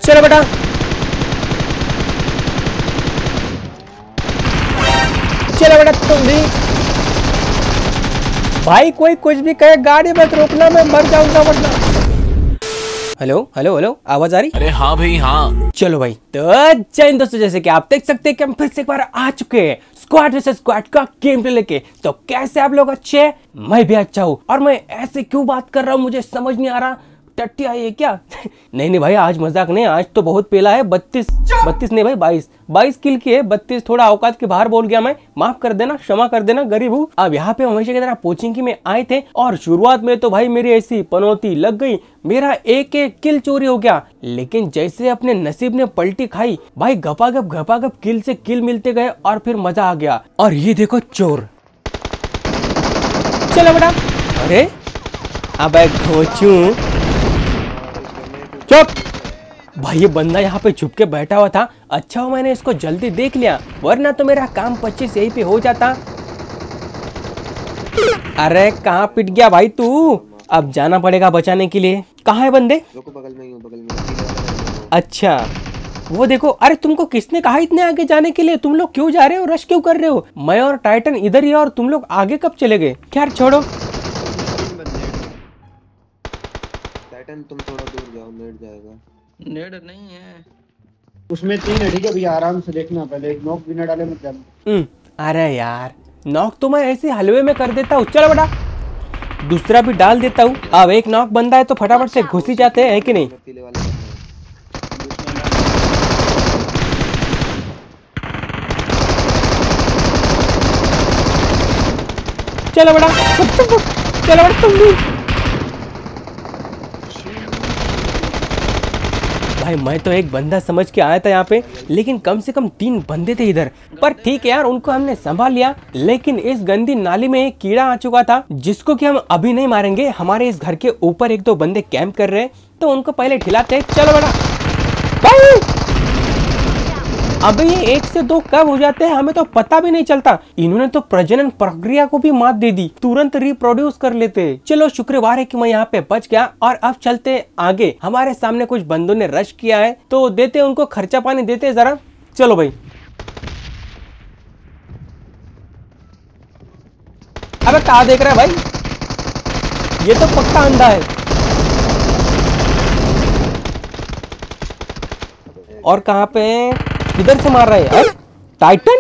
चलो बेटा, चलो बेटा तुम भी। भाई कोई कुछ भी कहे गाड़ी मत रोकना, मैं मर जाऊंगा वरना। हेलो हेलो हेलो, आवाज आ रही? अरे हाँ भाई हाँ। चलो भाई, तो जय हिंद दोस्तों, जैसे कि आप देख सकते हैं कि हम फिर से एक बार आ चुके हैं स्क्वाड वर्सेस स्क्वाड का गेम प्ले लेके। तो कैसे आप लोग अच्छे हैं? मैं भी अच्छा हूँ। और मैं ऐसे क्यों बात कर रहा हूँ मुझे समझ नहीं आ रहा, टट्टी आई है क्या? नहीं नहीं भाई, आज मजाक नहीं, आज तो बहुत पेला है। 32 नहीं भाई, 22 किल की है। 32 थोड़ा औकात के बाहर बोल गया मैं, माफ कर देना, क्षमा कर देना, गरीब हूँ। अब यहाँ पे हमेशा की तरह कोचिंग में आए थे और शुरुआत में तो भाई मेरी ऐसी पनौती लग गई, मेरा एक किल चोरी हो गया। लेकिन जैसे अपने नसीब ने पलटी खाई भाई, घपाघप किल से किल मिलते गए और फिर मजा आ गया। और ये देखो चोर, चलो बेटा। अरे अबे घोचू, चुप भाई। ये बंदा यहाँ पे छुप के बैठा हुआ था, अच्छा हो मैंने इसको जल्दी देख लिया, वरना तो मेरा काम 25 यहीं पे हो जाता। अरे कहाँ पिट गया भाई तू? अब जाना पड़ेगा बचाने के लिए। कहाँ है बंदे? बगल में ही हूँ, बगल में। अच्छा वो देखो। अरे तुमको किसने कहा इतने आगे जाने के लिए? तुम लोग क्यों जा रहे हो, रश क्यों कर रहे हो? मैं और टाइटन इधर ही है और तुम लोग आगे कब चले गए? खैर छोड़ो, टाइटन तुम थोड़ा दूर जाओ, नेट जाएगा। नेट नहीं है उसमें 3 है, ठीक है भैया, आराम से देखना, पहले एक नॉक बिना डाले मत जाना। अरे यार नॉक तो मैं ऐसे हलवे में कर देता हूँ। चलो बेटा दूसरा भी डाल देता हूँ। अब एक नॉक बंदा है तो फटाफट से घुस ही जाते हैं, है कि नहीं? पीले वाले चलो बेटा, चलो बेटा तुम भी। भाई मैं तो एक बंदा समझ के आया था यहाँ पे, लेकिन कम से कम 3 बंदे थे इधर। पर ठीक है यार, उनको हमने संभाल लिया। लेकिन इस गंदी नाली में एक कीड़ा आ चुका था, जिसको कि हम अभी नहीं मारेंगे। हमारे इस घर के ऊपर 1-2 बंदे कैंप कर रहे हैं, तो उनको पहले खिलाते हैं। चलो बेटा भाई, अबे ये 1 से 2 कब हो जाते हैं हमें तो पता भी नहीं चलता। इन्होंने तो प्रजनन प्रक्रिया को भी मात दे दी, तुरंत रिप्रोड्यूस कर लेते। चलो शुक्रवार है कि मैं यहाँ पे बच गया। और अब चलते आगे। हमारे सामने कुछ बंदों ने रश किया है, तो देते उनको खर्चा पानी देते जरा। चलो भाई। अबे कहाँ देख रहा है भाई, ये तो पक्का अंधा है। और कहाँ पे? इधर से मार रहे हैं टाइटन।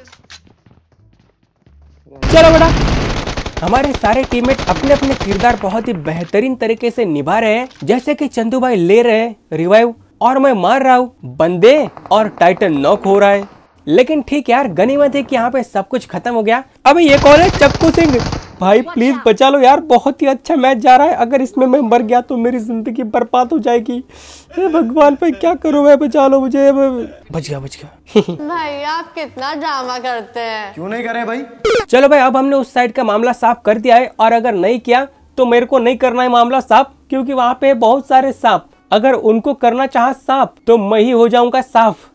चलो बेटा, हमारे सारे टीममेट अपने अपने किरदार बहुत ही बेहतरीन तरीके से निभा रहे हैं। जैसे कि चंदू भाई ले रहे हैं रिवाइव और मैं मार रहा हूँ बंदे और टाइटन नॉक हो रहा है। लेकिन ठीक यार, गनीमत है कि यहाँ पे सब कुछ खत्म हो गया। अबे ये कौन है? चक्कू सिंह भाई प्लीज बचा लो यार, बहुत ही अच्छा मैच जा रहा है। अगर इसमें मैं मर गया तो मेरी जिंदगी बर्बाद हो जाएगी। हे भगवान भाई क्या करूं मैं, बचा लो मुझे। बच गया भाई आप कितना ड्रामा करते हैं। क्यों नहीं करे भाई? चलो भाई, अब हमने उस साइड का मामला साफ कर दिया है। और अगर नहीं किया तो मेरे को नहीं करना है मामला साफ, क्योंकि वहां पे बहुत सारे सांप। अगर उनको करना चाहा साफ तो मैं ही हो जाऊंगा साफ।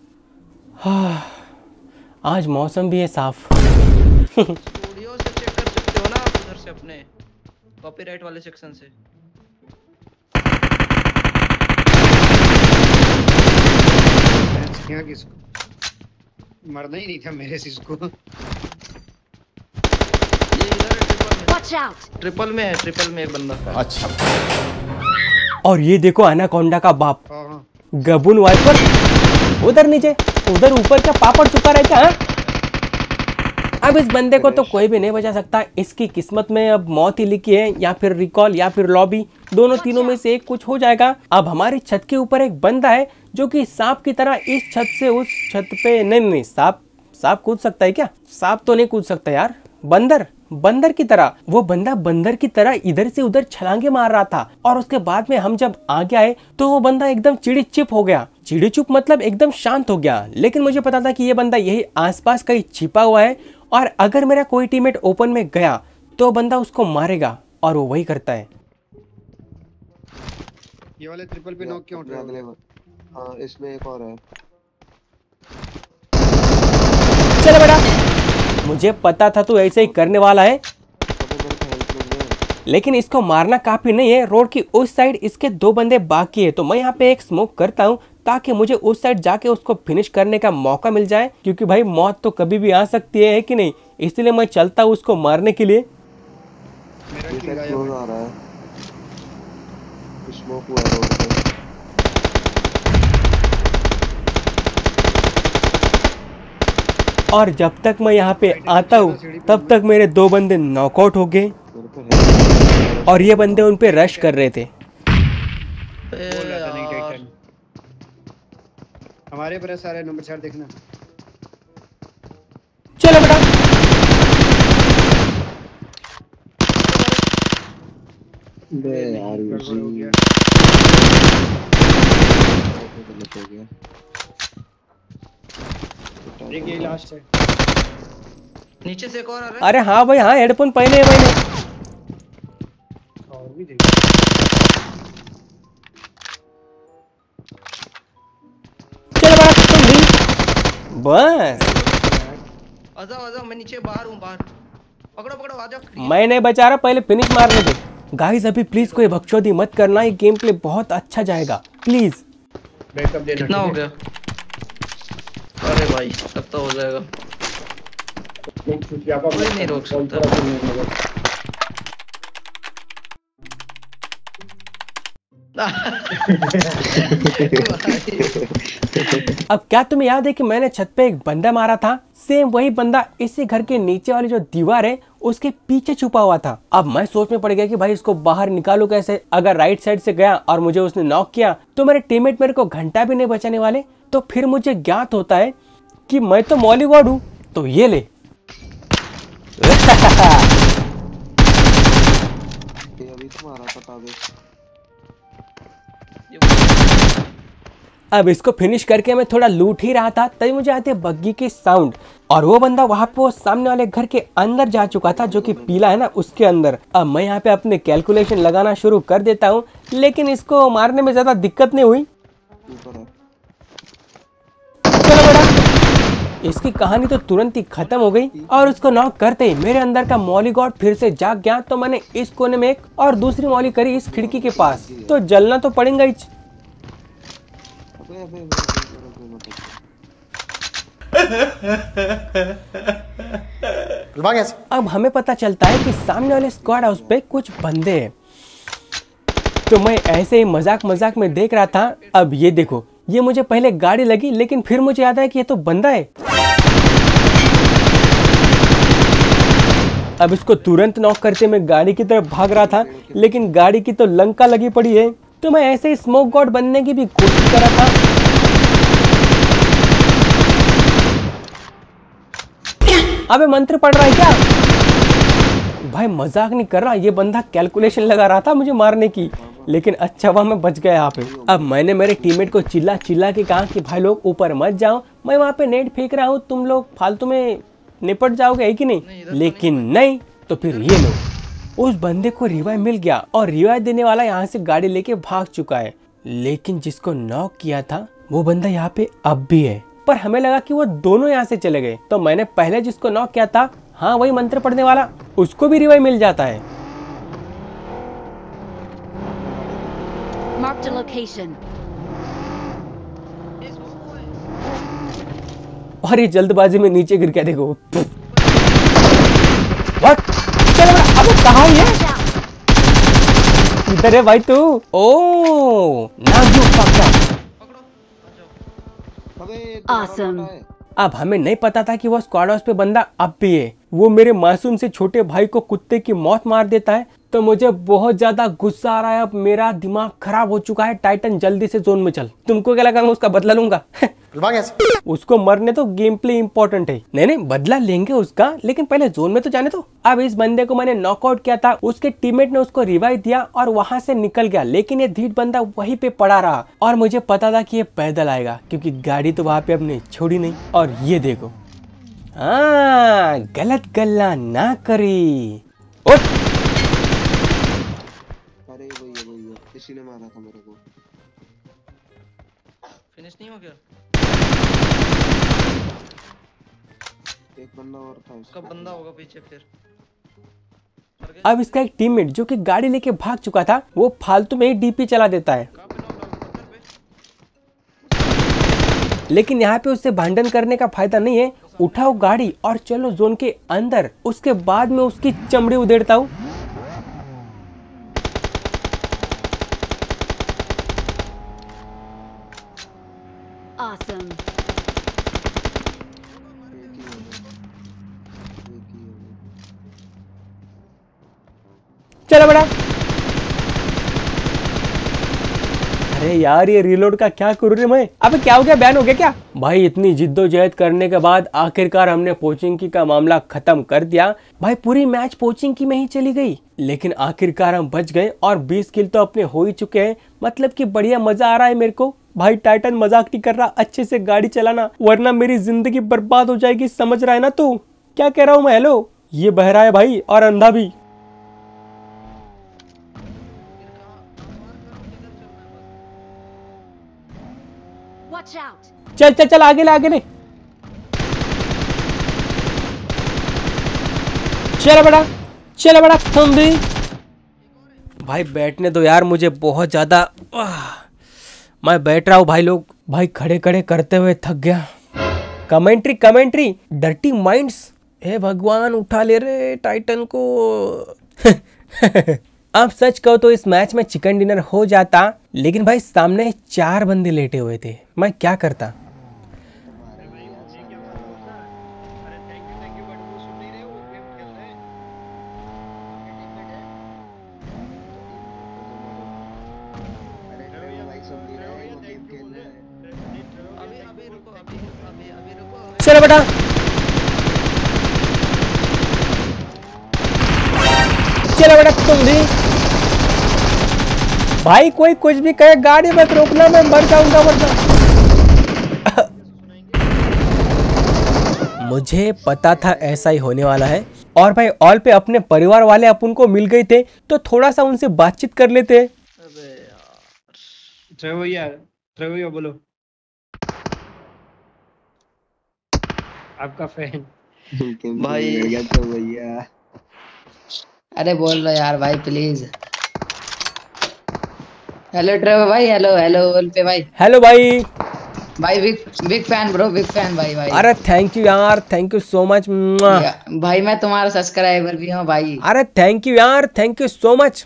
आज मौसम भी है साफ। स्टूडियो से चेक कर सकते हो ना आप, उधर से अपने कॉपीराइट वाले सेक्शन से। यहाँ किसको मरना ही नहीं था मेरे से इसको। ये इधर है ट्रिपल में है, ट्रिपल में एक बंदा। अच्छा और ये देखो एनाकोंडा का बाप हाँ। गबून वाइपर उधर नीचे, उधर ऊपर का पापड़ चुका रहता है। अब इस बंदे को तो कोई भी नहीं बचा सकता। इसकी किस्मत में अब मौत ही लिखी है, या फिर रिकॉल या फिर लॉबी, दोनों तीनों में से एक कुछ हो जाएगा। अब हमारी छत के ऊपर एक बंदा है जो कि सांप की तरह इस छत से उस छत पे, नहीं सांप कूद सकता है क्या? सांप तो नहीं कूद सकता यार, बंदर की तरह। वो बंदा बंदर की तरह इधर से उधर छलांगे मार रहा था। और उसके बाद में हम जब आगे आए तो वो बंदा एकदम चिड़ी चुप हो गया। चिड़ी चुप मतलब एकदम शांत हो गया। लेकिन मुझे पता था कि ये बंदा यही आसपास कहीं छिपा हुआ है, और अगर मेरा कोई टीममेट ओपन में गया तो बंदा उसको मारेगा, और वो वही करता है। ये वाले ट्रिपल पे नॉक क्यों उठ रहा है? हाँ इसमें एक और है। चलो बेटा, मुझे पता था तू ऐसे ही करने वाला है। लेकिन इसको मारना काफी नहीं है। रोड की उस साइड इसके 2 बंदे बाकी है, तो मैं यहाँ पे एक स्मोक करता हूँ ताकि मुझे उस साइड जाके उसको फिनिश करने का मौका मिल जाए, क्योंकि भाई मौत तो कभी भी आ सकती है कि नहीं, इसलिए मैं चलता हूँ उसको मारने के लिए। मेरा ये किल शायद गायब क्लोज है। आ रहा है, स्मोक हुआ रोड पे। और जब तक मैं यहाँ पे आता हूँ तब तक मेरे 2 बंदे नॉकआउट हो गए मेरे पे है और ये बंदे उन पे रश कर रहे थे। बोल रहा था नहीं यार टाइटन। हमारे पर सारे नंबर 4 देखना। चलो बेटा, बे यार गड़बड़ हो गया। गलत हो गया। एक ये लास्ट है। नीचे से एक और आ रहा है। अरे हाँ भाई हाँ, हेडफोन पहने है मैंने। और भी देख। चलो बेटा तुम भी, बस आ जाओ मैं नीचे बाहर हूँ, बाहर पकड़ो पकड़ो आ जाओ। मैं नहीं बचा रहा, पहले फिनिश मारने दे। गाइस अभी प्लीज कोई बकचोदी मत करना, ये गेम प्ले बहुत अच्छा जाएगा प्लीज। बैकअप देना। कितना हो गया? अरे भाई तब तो हो जाएगा, कोई नहीं रोक सकता। अब क्या तुम्हें याद है कि मैंने छत पे एक बंदा मारा था? सेम वही बंदा इसी घर के नीचे वाली जो दीवार है उसके पीछे छुपा हुआ था। अब मैं सोच में पड़ गया कि भाई इसको बाहर निकालू कैसे। अगर राइट साइड से गया और मुझे उसने नॉक किया तो मेरे टीममेट मेरे को घंटा भी नहीं बचाने वाले। तो फिर मुझे ज्ञात होता है कि मैं तो मौली गॉड हूँ, तो ये ले। ये अभी तुम्हारा पता दे। अब इसको फिनिश करके मैं थोड़ा लूट ही रहा था, तभी मुझे आते बग्गी की साउंड, और वो बंदा वहां पे वो सामने वाले घर के अंदर जा चुका था, जो कि पीला है ना उसके अंदर। अब मैं यहाँ पे अपने कैलकुलेशन लगाना शुरू कर देता हूँ, लेकिन इसको मारने में ज्यादा दिक्कत नहीं हुई। ऊपर है। चलो बेटा, इसकी कहानी तो तुरंत ही खत्म हो गई और उसको नॉक करते ही मेरे अंदर का मौली गॉड फिर से जाग गया। तो मैंने इस कोने में एक और दूसरी मौली करी इस खिड़की के पास, तो जलना तो पड़ेगा ही। अबे अब हमें पता चलता है कि सामने वाले स्क्वाड हाउस पे कुछ बंदे हैं। तो मैं ऐसे ही मजाक मजाक में देख रहा था। अब ये देखो, ये मुझे पहले गाड़ी लगी, लेकिन फिर मुझे याद आया कि ये तो बंदा है। अब इसको तुरंत नॉक करते मैं गाड़ी की तरफ भाग रहा था, लेकिन गाड़ी की तो लंका लगी पड़ी है। तो मैं ऐसे ही स्मोक गॉड बनने की भी कोशिश कर रहा था। अबे मंत्र पढ़ रहा है क्या? भाई मजाक नहीं कर रहा, ये बंदा कैलकुलेशन लगा रहा था मुझे मारने की, लेकिन अच्छा हुआ मैं बच गया यहाँ पे। अब मैंने मेरे टीममेट को चिल्ला चिल्ला के कहा कि भाई लोग ऊपर मत जाओ, मैं वहाँ पे नेट फेंक रहा हूँ, तुम लोग फालतू में निपट जाओगे है कि नहीं? लेकिन नहीं, तो फिर ये लो, उस बंदे को रिवाइव मिल गया और रिवाइव देने वाला यहाँ से गाड़ी लेके भाग चुका है। लेकिन जिसको नॉक किया था वो बंदा यहाँ पे अब भी है, पर हमें लगा कि वो दोनों यहाँ से चले गए। तो मैंने पहले जिसको नॉक किया था, हाँ वही मंत्र पढ़ने वाला, उसको भी रिवाइव मिल जाता है। Marked a location. और ये जल्दबाजी में नीचे गिर गया, देखो। What? चलो बड़ा, अबे कहाँ है? इधर है भाई तू। ओह, now you fucked up। अबे Awesome. अब हमें नहीं पता था कि वो स्क्वाड हाउस पे बंदा अब भी है। वो मेरे मासूम से छोटे भाई को कुत्ते की मौत मार देता है, तो मुझे बहुत ज्यादा गुस्सा आ रहा है। अब मेरा दिमाग खराब हो चुका है। टाइटन जल्दी से जोन में चल। तुमको क्या लगा मैं उसका बदला लूंगा? उसको मरने तो गेम प्ले इंपॉर्टेंट है। नहीं बदला लेंगे उसका, लेकिन पहले जोन में तो जाने दो। अब इस बंदे को मैंने नॉकआउट किया था, उसके टीममेट ने उसको रिवाइव दिया और वहां से निकल गया, लेकिन ये धीट बंदा वहीं पे पड़ा रहा। और मुझे पता था कि ये पैदल आएगा, क्योंकि गाड़ी तो वहां पे अपने छोड़ी नहीं। और ये देखो, हाँ गलत गल्ला ना करी। उठ। अरे वही है, किसी ने मारा था मेरे को। फिनिश नहीं हो गया? एक बंदा और था उसका बंदा होगा पीछे फिर। अब इसका एक टीममेट जो कि गाड़ी लेके भाग चुका था, वो फालतू में ही डीपी चला देता है। कहाँ पे knock down? पत्थर पे? लेकिन यहाँ पे उससे भांडन करने का फायदा नहीं है। उठाओ गाड़ी और चलो जोन के अंदर, उसके बाद में उसकी चमड़ी उधेड़ता हूँ। Awesome. चलो बड़ा। अरे यार ये रीलोड का क्या करूँ रे मैं। अबे क्या हो गया, बैन हो गया क्या? भाई इतनी जिद्दोजहद करने के बाद आखिरकार हमने पोचिंकी का मामला खत्म कर दिया। भाई पूरी मैच पोचिंकी में ही चली गई, लेकिन आखिरकार हम बच गए और 20 किल तो अपने हो ही चुके हैं। मतलब कि बढ़िया मजा आ रहा है मेरे को। भाई टाइटन मजाक नहीं कर रहा, अच्छे से गाड़ी चलाना वरना मेरी जिंदगी बर्बाद हो जाएगी, समझ रहा है ना तू? क्या कह रहा हूँ मैं? हेलो, ये बहरा है भाई और अंधा भी। Watch out. चल चल चल आगे ले आगे ले। चलो बड़ा तुम भी। भाई बैठने दो यार मुझे, बहुत ज्यादा मैं बैठ रहा हूँ भाई। लोग भाई खड़े खड़े करते हुए थक गया। Commentary dirty minds. हे भगवान उठा ले रे टाइटन को। अब सच कहो तो इस मैच में चिकन डिनर हो जाता, लेकिन भाई सामने 4 बंदे लेटे हुए थे, मैं क्या करता? चलो बेटा, चलो बेटा तुम भी। भाई कोई कुछ भी कहे गाड़ी मत रोकना, मैं मर जाऊंगा वरना। मुझे पता था ऐसा ही होने वाला है। और भाई ऑल पे अपने परिवार वाले अपन को मिल गए थे, तो थोड़ा सा उनसे बातचीत कर लेते। अबे यार ट्रेवो बोलो। आपका फैन भाई तो भैया अरे बोल रहा यार भाई प्लीज। हेलो ट्रेवो भाई, हेलो हेलो बोल पे भाई। हेलो भाई। भाई big fan bro, big fan भाई। अरे थैंक यू यार, थैंक यू सो मच भाई। मैं तुम्हारा सब्सक्राइबर भी हूँ भाई। अरे थैंक यू यार, थैंक यू सो मच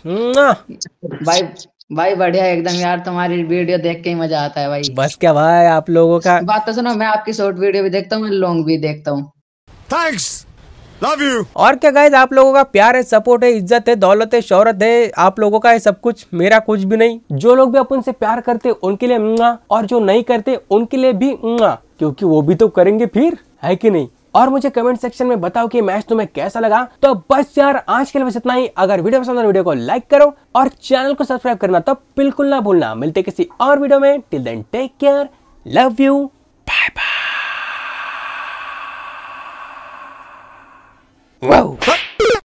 भाई बढ़िया एकदम यार, तुम्हारी वीडियो देख के ही मजा आता है भाई। बस क्या भाई, आप लोगों का बात तो सुनो, मैं आपकी शॉर्ट वीडियो भी देखता हूँ, मैं लॉन्ग भी देखता हूँ। Thanks, love you. और क्या गाइस, आप लोगों का प्यार है, सपोर्ट है, इज्जत है, दौलत है, शोहरत है, आप लोगों का है सब कुछ, मेरा कुछ भी नहीं। जो लोग भी अपन से प्यार करते उनके लिए मुआ, और जो नहीं करते उनके लिए भी मुआ, क्योंकि वो भी तो करेंगे फिर, है कि नहीं? और मुझे कमेंट सेक्शन में बताओ कि मैच तुम्हें कैसा लगा। तो बस यार आज के लिए बस इतना ही। अगर वीडियो पसंद है वीडियो को लाइक करो और चैनल को सब्सक्राइब करना तो बिल्कुल ना भूलना। मिलते किसी और वीडियो में, till then take care, love you, bye bye. Wow.